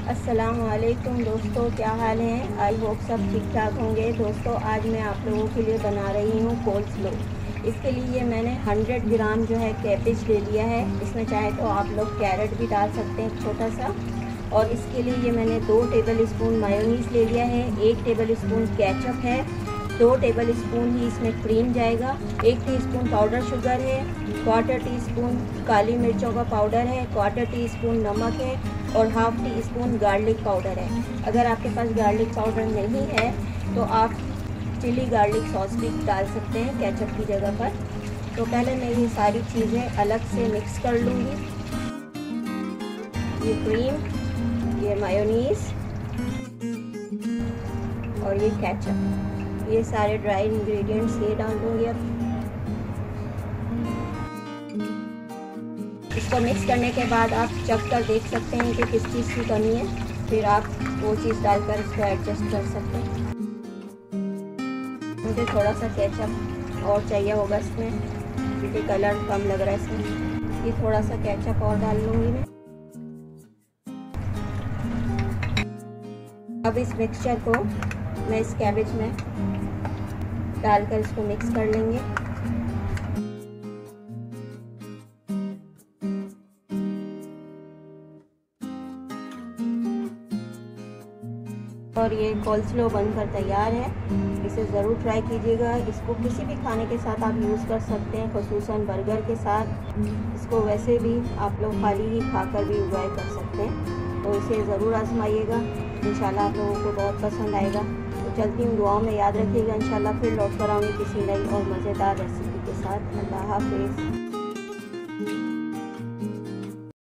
अस्सलाम वालेकुम दोस्तों, क्या हाल है। आई होप सब ठीक ठाक होंगे। दोस्तों आज मैं आप लोगों के लिए बना रही हूँ कोल्स्लो। इसके लिए मैंने 100 ग्राम जो है कैबेज ले लिया है। इसमें चाहे तो आप लोग कैरेट भी डाल सकते हैं छोटा सा। और इसके लिए ये मैंने 2 टेबल स्पून मायोनीज़ ले लिया है, 1 टेबल स्पून केचप है, 2 टेबल स्पून ही इसमें क्रीम जाएगा, 1 टीस्पून पाउडर शुगर है, 1/4 टीस्पून काली मिर्चों का पाउडर है, 1/4 टीस्पून नमक है और 1/2 टीस्पून गार्लिक पाउडर है। अगर आपके पास गार्लिक पाउडर नहीं है तो आप चिली गार्लिक सॉस भी डाल सकते हैं केचप की जगह पर। तो पहले मैं ये सारी चीज़ें अलग से मिक्स कर लूँगी। ये क्रीम, ये मायोनीज़ और ये केचप, ये सारे ड्राई इंग्रेडिएंट्स ये डाल दूँगी। अब इसको मिक्स करने के बाद आप चख कर देख सकते हैं कि किस चीज़ की कमी है, फिर आप वो चीज़ डालकर इसको एडजस्ट कर सकते हैं। मुझे थोड़ा सा केचप और चाहिए होगा इसमें, क्योंकि कलर कम लग रहा है इसमें। ये थोड़ा सा केचप और डाल लूँगी मैं। अब इस मिक्सचर को मैं इस कैबेज में डालकर इसको मिक्स कर लेंगे। और ये कोल्स्लो बनकर तैयार है। इसे ज़रूर ट्राई कीजिएगा। इसको किसी भी खाने के साथ आप यूज़ कर सकते हैं, ख़ुसूसन बर्गर के साथ। इसको वैसे भी आप लोग खाली ही खाकर भी एंजॉय कर सकते हैं। तो इसे ज़रूर आजमाइएगा, इंशाल्लाह आप लोगों को बहुत पसंद आएगा। तो चलती हूँ, दुआओं में याद रखिएगा। इंशाल्लाह फिर लौट कर आऊँगी किसी नई और मज़ेदार रेसिपी के साथ। अल्लाह हाफ़िज़।